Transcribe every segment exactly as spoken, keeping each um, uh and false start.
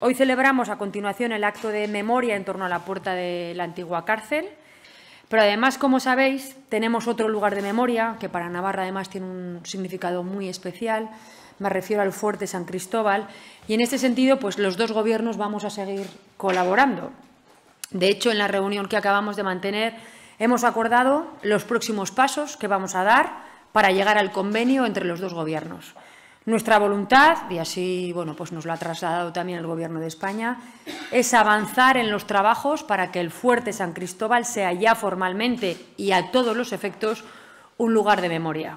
Hoy celebramos a continuación el acto de memoria en torno a la puerta de la antigua cárcel, pero además, como sabéis, tenemos otro lugar de memoria que para Navarra además tiene un significado muy especial. Me refiero al Fuerte San Cristóbal y en este sentido pues los dos gobiernos vamos a seguir colaborando. De hecho, en la reunión que acabamos de mantener hemos acordado los próximos pasos que vamos a dar para llegar al convenio entre los dos gobiernos. Nuestra voluntad, y así bueno, pues nos lo ha trasladado también el Gobierno de España, es avanzar en los trabajos para que el Fuerte San Cristóbal sea ya formalmente y a todos los efectos un lugar de memoria.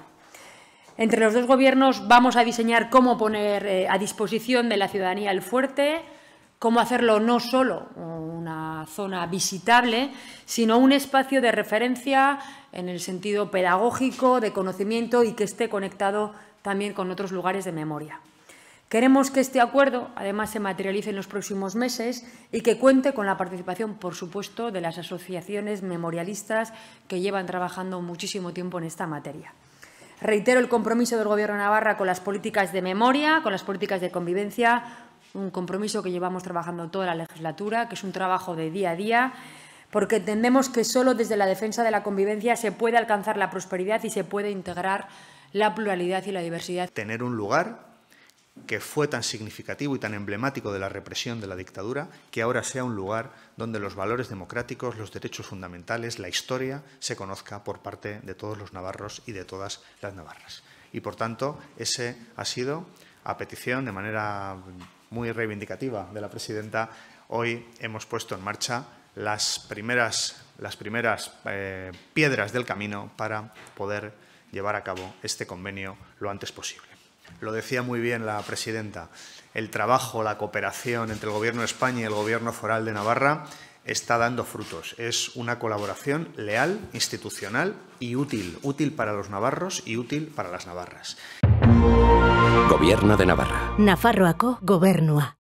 Entre los dos gobiernos vamos a diseñar cómo poner eh, a disposición de la ciudadanía el fuerte, cómo hacerlo no solo una zona visitable, sino un espacio de referencia en el sentido pedagógico, de conocimiento y que esté conectado también con otros lugares de memoria. Queremos que este acuerdo, además, se materialice en los próximos meses y que cuente con la participación, por supuesto, de las asociaciones memorialistas que llevan trabajando muchísimo tiempo en esta materia. Reitero el compromiso del Gobierno de Navarra con las políticas de memoria, con las políticas de convivencia, un compromiso que llevamos trabajando toda la legislatura, que es un trabajo de día a día, porque entendemos que solo desde la defensa de la convivencia se puede alcanzar la prosperidad y se puede integrar la pluralidad y la diversidad. Tener un lugar que fue tan significativo y tan emblemático de la represión de la dictadura, que ahora sea un lugar donde los valores democráticos, los derechos fundamentales, la historia, se conozca por parte de todos los navarros y de todas las navarras. Y, por tanto, ese ha sido, a petición de manera muy reivindicativa de la presidenta, hoy hemos puesto en marcha las primeras, las primeras eh, piedras del camino para poder llevar a cabo este convenio lo antes posible. Lo decía muy bien la presidenta, el trabajo, la cooperación entre el Gobierno de España y el Gobierno foral de Navarra está dando frutos. Es una colaboración leal, institucional y útil, útil para los navarros y útil para las navarras. Gobierno de Navarra. Nafarroako Gobernua.